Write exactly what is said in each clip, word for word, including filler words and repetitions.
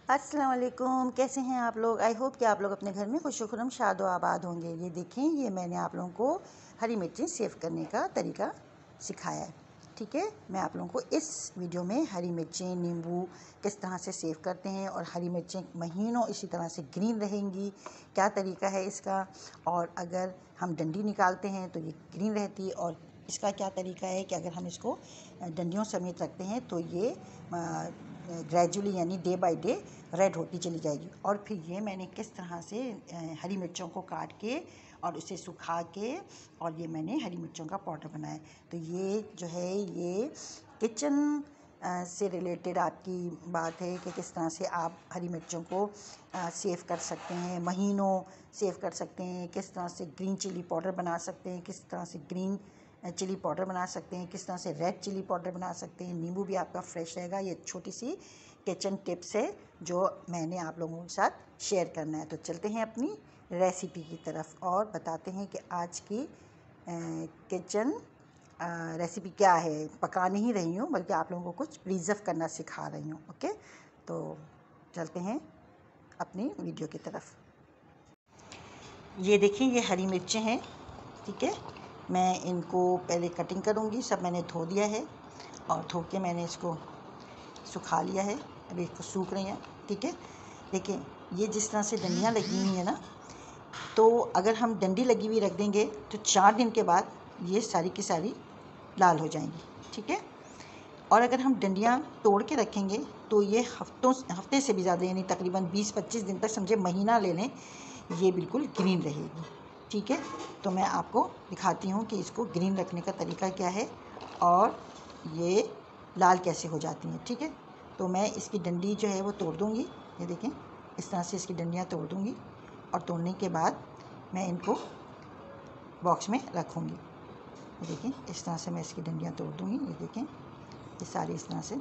अस्सलाम वालेकुम, कैसे हैं आप लोग। आई होप कि आप लोग अपने घर में खुशखुरम शाद व आबाद होंगे। ये देखें, ये मैंने आप लोगों को हरी मिर्ची सेव करने का तरीका सिखाया है। ठीक है, मैं आप लोगों को इस वीडियो में हरी मिर्चें, नींबू किस तरह से सेव करते हैं और हरी मिर्चें महीनों इसी तरह से ग्रीन रहेंगी, क्या तरीका है इसका। और अगर हम डंडी निकालते हैं तो ये ग्रीन रहती है, और इसका क्या तरीका है कि अगर हम इसको डंडियों समेत रखते हैं तो ये ग्रेजुअली यानी डे बाय डे रेड होती चली जाएगी। और फिर ये मैंने किस तरह से हरी मिर्चों को काट के और उसे सुखा के और ये मैंने हरी मिर्चों का पाउडर बनाया। तो ये जो है ये किचन से रिलेटेड आपकी बात है कि किस तरह से आप हरी मिर्चों को सेव कर सकते हैं, महीनों सेव कर सकते हैं, किस तरह से ग्रीन चिली पाउडर बना सकते हैं, किस तरह से ग्रीन चिली पाउडर बना सकते हैं, किस तरह से रेड चिली पाउडर बना सकते हैं। नींबू भी आपका फ्रेश रहेगा। ये छोटी सी किचन टिप्स है जो मैंने आप लोगों के साथ शेयर करना है। तो चलते हैं अपनी रेसिपी की तरफ और बताते हैं कि आज की किचन रेसिपी क्या है। पका नहीं रही हूँ बल्कि आप लोगों को कुछ प्रिजर्व करना सिखा रही हूँ। ओके, तो चलते हैं अपनी वीडियो की तरफ। ये देखिए, ये हरी मिर्चें हैं। ठीक है, मैं इनको पहले कटिंग करूँगी। सब मैंने धो दिया है और धो के मैंने इसको सुखा लिया है। अभी इसको सूख रही हैं। ठीक है, देखिए ये जिस तरह से डंडियाँ लगी हुई हैं ना, तो अगर हम डंडी लगी हुई रख देंगे तो चार दिन के बाद ये सारी की सारी लाल हो जाएंगी। ठीक है, और अगर हम डंडियाँ तोड़ के रखेंगे तो ये हफ्तों हफ्ते से भी ज़्यादा यानी तकरीबन बीस पच्चीस दिन तक, समझे महीना ले लें, ये बिल्कुल ग्रीन रहेगी। ठीक है, तो मैं आपको दिखाती हूँ कि इसको ग्रीन रखने का तरीका क्या है और ये लाल कैसे हो जाती हैं। ठीक है, तो मैं इसकी डंडी जो है वो तोड़ दूँगी। ये देखें, इस तरह से इसकी डंडियाँ तोड़ दूँगी और तोड़ने के बाद मैं इनको बॉक्स में रखूँगी। ये देखें, इस तरह से मैं इसकी डंडियाँ तोड़ दूँगी। ये देखें, ये सारी इस तरह से।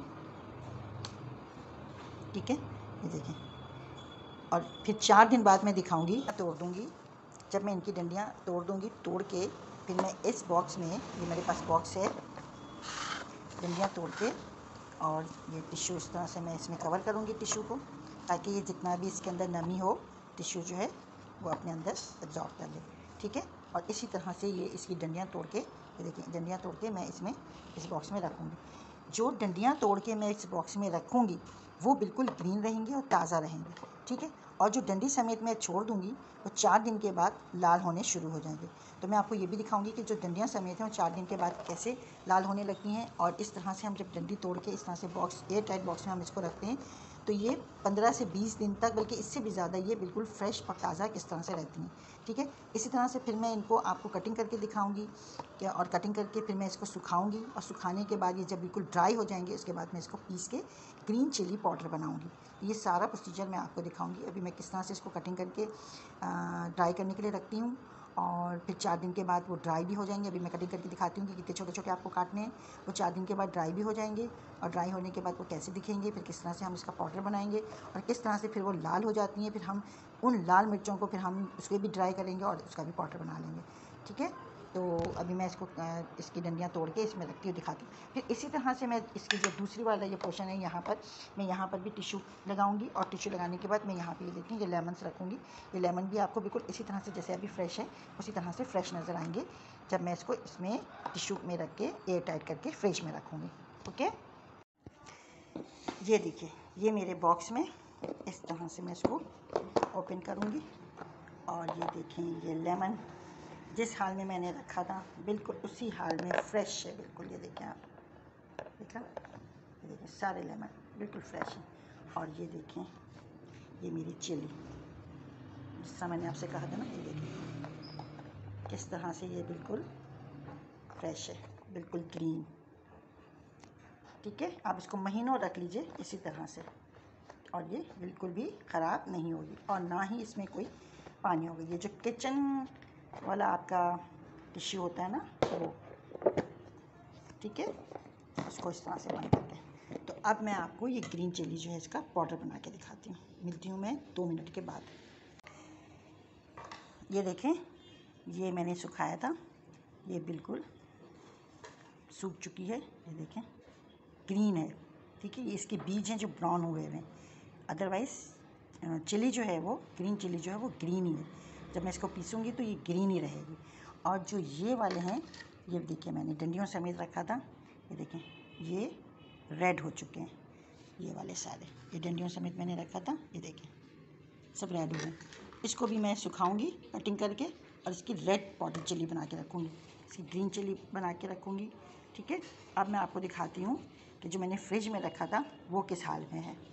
ठीक है, ये देखें, और फिर चार दिन बाद मैं दिखाऊँगी, तोड़ दूँगी। जब मैं इनकी डंडियाँ तोड़ दूँगी, तोड़ के फिर मैं इस बॉक्स में, ये मेरे पास बॉक्स है, डंडियाँ तोड़ के और ये टिश्यू इस तरह से मैं इसमें कवर करूँगी टिश्यू को, ताकि ये जितना भी इसके अंदर नमी हो टिश्यू जो है वो अपने अंदर एब्जॉर्ब कर ले। ठीक है, और इसी तरह से ये इसकी डंडियाँ तोड़ के, ये देखिए डंडियाँ तोड़ के मैं इसमें इस बॉक्स में रखूँगी। जो डंडियाँ तोड़ के मैं इस बॉक्स में रखूँगी वो बिल्कुल ग्रीन रहेंगी और ताज़ा रहेंगी। ठीक है, और जो डंडी समेत मैं छोड़ दूँगी वो चार दिन के बाद लाल होने शुरू हो जाएंगे। तो मैं आपको ये भी दिखाऊंगी कि जो डंडियाँ समेत हैं वो चार दिन के बाद कैसे लाल होने लगती हैं। और इस तरह से हम जब डंडी तोड़ के इस तरह से बॉक्स, एयर टाइट बॉक्स में हम इसको रखते हैं तो ये पंद्रह से बीस दिन तक, बल्कि इससे भी ज़्यादा, ये बिल्कुल फ्रेश और ताज़ा किस तरह से रहती हैं। ठीक है, इसी तरह से फिर मैं इनको आपको कटिंग करके दिखाऊंगी क्या, और कटिंग करके फिर मैं इसको सुखाऊंगी और सुखाने के बाद ये जब बिल्कुल ड्राई हो जाएंगे उसके बाद मैं इसको पीस के ग्रीन चिली पाउडर बनाऊंगी। ये सारा प्रोसीजर मैं आपको दिखाऊंगी। अभी मैं किस तरह से इसको कटिंग करके ड्राई करने के लिए रखती हूँ और फिर चार दिन के बाद वो ड्राई भी हो जाएंगे। अभी मैं कटिंग करके दिखाती हूँ कि कितने छोटे छोटे आपको काटने हैं। वो चार दिन के बाद ड्राई भी हो जाएंगे और ड्राई होने के बाद वो कैसे दिखेंगे, फिर किस तरह से हम इसका पाउडर बनाएंगे और किस तरह से फिर वो लाल हो जाती हैं। फिर हम उन लाल मिर्चों को फिर हम उसको भी ड्राई करेंगे और उसका भी पाउडर बना लेंगे। ठीक है, तो अभी मैं इसको इसकी डंडियाँ तोड़ के इसमें रखती हूँ, दिखाती हूँ। फिर इसी तरह से मैं इसकी जो दूसरी वाला ये पोर्शन है, यहाँ पर मैं यहाँ पर भी टिश्यू लगाऊंगी और टिश्यू लगाने के बाद मैं यहाँ पे ये देखती हूँ ये लेमन्स रखूँगी। ये लेमन भी आपको बिल्कुल इसी तरह से, जैसे अभी फ्रेश है उसी तरह से फ्रेश नज़र आएंगे जब मैं इसको इसमें टिश्यू में रख के एयर टाइट करके फ्रिज में रखूँगी। ओके, ये देखिए, ये मेरे बॉक्स में इस तरह से मैं इसको ओपन करूँगी और ये देखें, ये लेमन जिस हाल में मैंने रखा था बिल्कुल उसी हाल में फ्रेश है बिल्कुल। ये देखें आप, देखा, ये देखें सारे लेमन बिल्कुल फ्रेश हैं। और ये देखें, ये मेरी चिली जिसका मैंने आपसे कहा था ना, ये देखें किस तरह से ये बिल्कुल फ्रेश है, बिल्कुल ग्रीन। ठीक है, आप इसको महीनों रख लीजिए इसी तरह से और ये बिल्कुल भी ख़राब नहीं होगी और ना ही इसमें कोई पानी होगा। ये जो किचन वाला आपका टिश्यू होता है ना वो, ठीक है, उसको इस तरह से बंद करते हैं। तो अब मैं आपको ये ग्रीन चिली जो है इसका पाउडर बना के दिखाती हूँ। मिलती हूँ मैं दो मिनट के बाद। ये देखें, ये मैंने सुखाया था, ये बिल्कुल सूख चुकी है। ये देखें ग्रीन है। ठीक है, ये इसके बीज हैं जो ब्राउन हुए हुए हैं अदरवाइज़ चिली जो है वो ग्रीन चिली जो है वो ग्रीन ही है। जब मैं इसको पीसूँगी तो ये ग्रीन ही रहेगी। और जो ये वाले हैं, ये देखिए मैंने डंडियों समेत रखा था, ये देखें ये रेड हो चुके हैं। ये वाले सारे ये डंडियों समेत मैंने रखा था, ये देखें सब रेड हो गए। इसको भी मैं सुखाऊंगी कटिंग करके और इसकी रेड पाउडर चिली बना के रखूँगी, इसकी ग्रीन चिली बना के रखूँगी। ठीक है, अब मैं आपको दिखाती हूँ कि जो मैंने फ्रिज में रखा था वो किस हाल में है।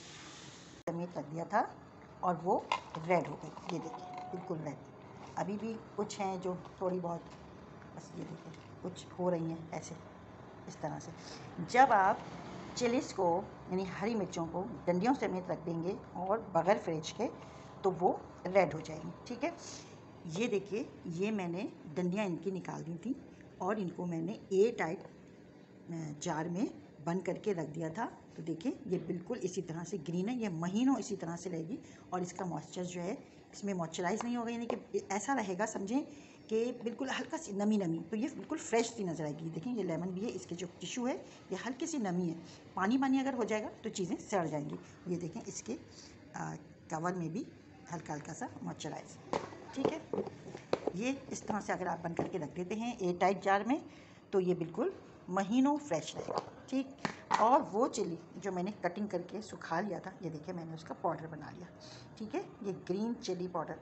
समेत रख दिया था और वो रेड हो गई, ये देखिए बिल्कुल रेड। अभी भी कुछ हैं जो थोड़ी बहुत, बस ये देखिए कुछ हो रही हैं ऐसे इस तरह से। जब आप चिलीज़ को यानी हरी मिर्चों को डंडियों समेत रख देंगे और बगैर फ्रिज के तो वो रेड हो जाएंगी। ठीक है, ये देखिए ये मैंने डंडियाँ इनकी निकाल दी थी और इनको मैंने एयर टाइट जार में बंद करके रख दिया था। तो देखिए ये बिल्कुल इसी तरह से ग्रीन है, ये महीनों इसी तरह से रहेगी और इसका मॉइस्चर जो है इसमें मॉइस्चराइज नहीं होगा, यानी कि ऐसा रहेगा समझें कि बिल्कुल हल्का सी नमी नमी, तो ये बिल्कुल फ्रेश सी नज़र आएगी। देखें ये लेमन भी है, इसके जो टिश्यू है ये हल्की सी नमी है, पानी पानी अगर हो जाएगा तो चीज़ें सड़ जाएंगी। ये देखें इसके आ, कवर में भी हल्का हल्का सा मॉइस्चराइज। ठीक है, ये इस तरह से अगर आप बंद करके रख देते हैं एयर टाइट जार में तो ये बिल्कुल महीनों फ्रेश रहेगा। ठीक, और वो चिली जो मैंने कटिंग करके सुखा लिया था, ये देखिए मैंने उसका पाउडर बना लिया। ठीक है, ये ग्रीन चिली पाउडर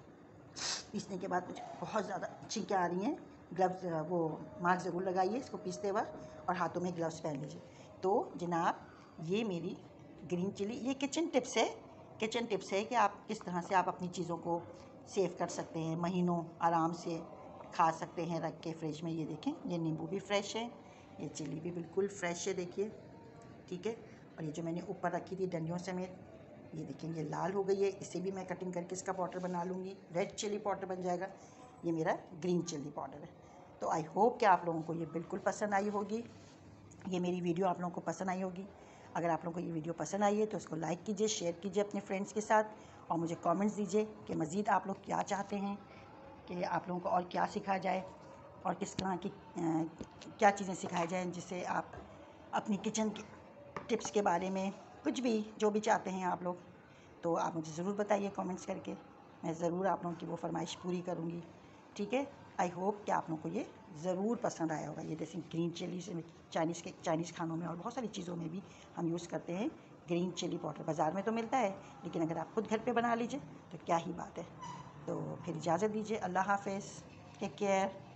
पीसने के बाद मुझे बहुत ज़्यादा छींकें आ रही हैं। ग्लव्स वो मास्क ज़रूर लगाइए इसको पीसते वक्त और हाथों में ग्लव्स पहन लीजिए। तो जनाब ये मेरी ग्रीन चिली, ये किचन टिप्स है, किचन टिप्स है कि आप किस तरह से आप अपनी चीज़ों को सेव कर सकते हैं, महीनों आराम से खा सकते हैं रख के फ्रिज में। ये देखें ये नींबू भी फ्रेश है, ये चिली भी बिल्कुल फ्रेश है देखिए। ठीक है, और ये जो मैंने ऊपर रखी थी डंडियों समेत, ये देखें ये लाल हो गई है, इसे भी मैं कटिंग करके इसका पाउडर बना लूँगी, रेड चिली पाउडर बन जाएगा। ये मेरा ग्रीन चिली पाउडर है। तो आई होप कि आप लोगों को ये बिल्कुल पसंद आई होगी, ये मेरी वीडियो आप लोगों को पसंद आई होगी। अगर आप लोगों को ये वीडियो पसंद आई है तो उसको लाइक कीजिए, शेयर कीजिए अपने फ्रेंड्स के साथ और मुझे कमेंट्स दीजिए कि मज़ीद आप लोग क्या चाहते हैं कि आप लोगों को और क्या सिखाया जाए और किस तरह की आ, क्या चीज़ें सिखाई जाएँ जिससे आप अपनी किचन की टिप्स के बारे में कुछ भी जो भी चाहते हैं आप लोग, तो आप मुझे ज़रूर बताइए कमेंट्स करके, मैं ज़रूर आप लोगों की वो फरमाइश पूरी करूँगी। ठीक है, आई होप कि आप लोगों को ये ज़रूर पसंद आया होगा। ये जैसे ग्रीन चिली से चाइनीज़ के चाइनीज़ खानों में और बहुत सारी चीज़ों में भी हम यूज़ करते हैं ग्रीन चिली पाउडर। बाज़ार में तो मिलता है लेकिन अगर आप खुद घर पे बना लीजिए तो क्या ही बात है। तो फिर इजाज़त दीजिए, अल्लाह हाफ़िज़, टेक केयर।